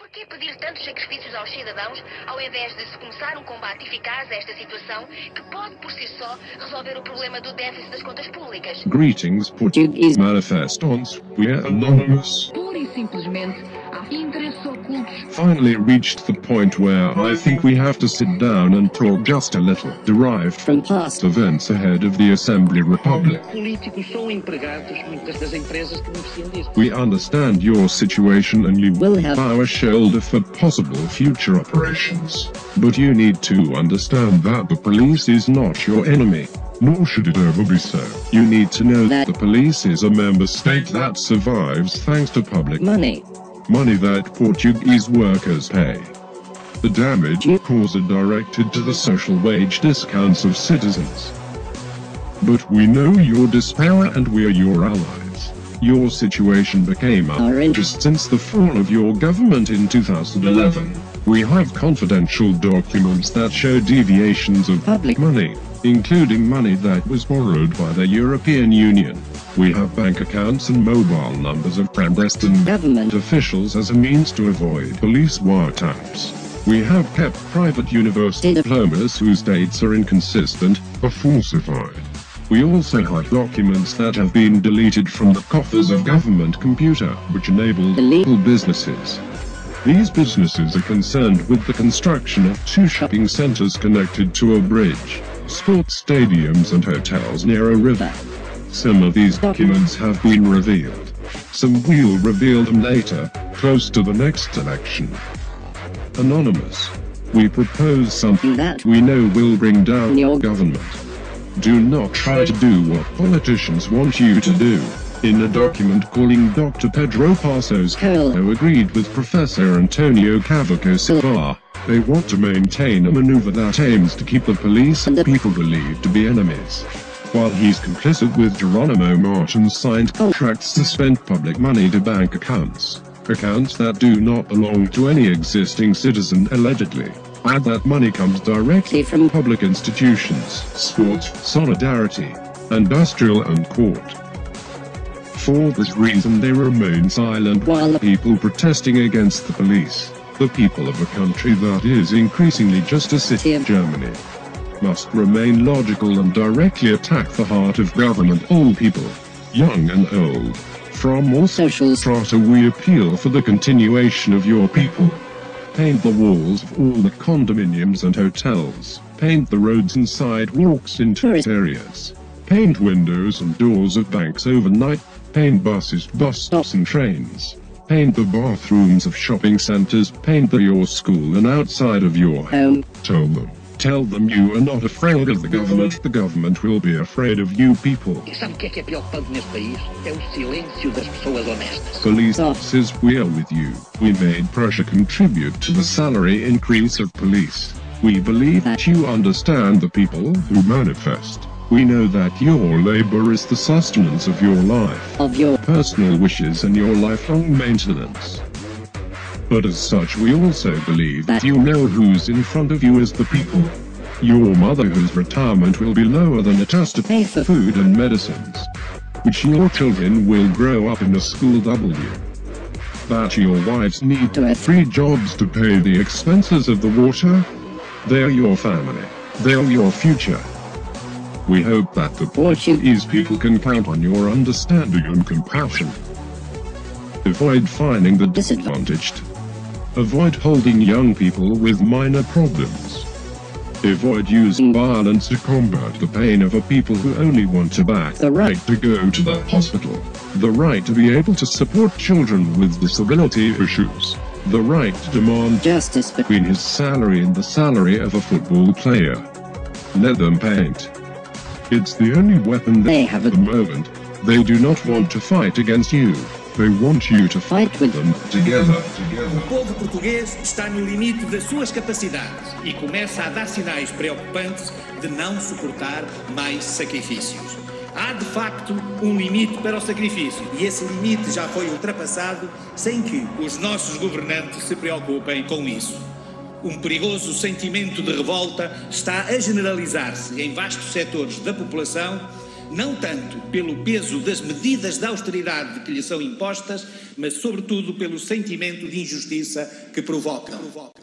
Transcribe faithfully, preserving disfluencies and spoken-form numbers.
Por que pedir tantos sacrifícios aos cidadãos, ao invés de se começar um combate eficaz a esta situação, que pode por si só resolver o problema do déficit das contas públicas? Greetings, Portuguese manifestants. We're anonymous. Pura e simplesmente há interesses ocultos. Finally reached the point where I think we have to sit down and talk just a little, derived from past events ahead of the Assembly Republic. Políticos são empregados, muitas das empresas que beneficiam disso. We understand your situation and you will have our shoulder for possible future operations. But you need to understand that the police is not your enemy. Nor should it ever be so. You need to know that the police is a member state that survives thanks to public money. Money that Portuguese workers pay. The damage you cause are directed to the social wage discounts of citizens. But we know your despair and we are your allies. Your situation became our interest since the fall of your government in two thousand eleven. We have confidential documents that show deviations of public money, including money that was borrowed by the European Union. We have bank accounts and mobile numbers of clandestine government officials as a means to avoid police wiretaps. We have kept private university diplomas whose dates are inconsistent or falsified. We also have documents that have been deleted from the coffers of government computer, which enable illegal businesses. These businesses are concerned with the construction of two shopping centers connected to a bridge, sports stadiums and hotels near a river. Some of these documents have been revealed. Some we'll reveal them later, close to the next election. Anonymous. We propose something that we know will bring down your government. Do not try to do what politicians want you to do. In a document calling Doctor Pedro Passos Coelho agreed with Professor Antonio Cavaco Silva, they want to maintain a maneuver that aims to keep the police and the people believed to be enemies. While he's complicit with Geronimo Martins signed contracts to spend public money to bank accounts, accounts that do not belong to any existing citizen allegedly. And that money comes directly from public institutions, sports, solidarity, industrial and court. For this reason they remain silent while the people protesting against the police, the people of a country that is increasingly just a city of Germany, must remain logical and directly attack the heart of government. All people, young and old, from all social strata we appeal for the continuation of your people. Paint the walls of all the condominiums and hotels, paint the roads and sidewalks in tourist areas, paint windows and doors of banks overnight, paint buses, bus stops and trains, paint the bathrooms of shopping centers, paint the your school and outside of your home. Tell them. Tell them you are not afraid of the government, the government will be afraid of you people. E sabe o que é que é preocupante neste país? É o silêncio das pessoas honestas. Police officers, we are with you. We made Prussia contribute to the salary increase of police. We believe that you understand the people who manifest. We know that your labor is the sustenance of your life, of your personal wishes and your lifelong maintenance. But as such we also believe that you know who's in front of you as the people. Your mother whose retirement will be lower than it has to pay for food and medicines. Which your children will grow up in a school W. That your wives need to have three jobs to pay the expenses of the water. They're your family. They're your future. We hope that the Portuguese people can count on your understanding and compassion. Avoid finding the disadvantaged. Avoid holding young people with minor problems. Avoid using violence to combat the pain of a people who only want to back the right to go to the hospital, the right to be able to support children with disability issues, the right to demand justice between his salary and the salary of a football player. Let them paint. It's the only weapon they have at the moment. They do not want to fight against you. They want you to fight with them together. O povo português está no limite das suas capacidades e começa a dar sinais preocupantes de não suportar mais sacrifícios. Há de facto um limite para o sacrifício e esse limite já foi ultrapassado sem que os nossos governantes se preocupem com isso. Um perigoso sentimento de revolta está a generalizar-se em vastos setores da população não tanto pelo peso das medidas de austeridade que lhe são impostas, mas sobretudo pelo sentimento de injustiça que provocam.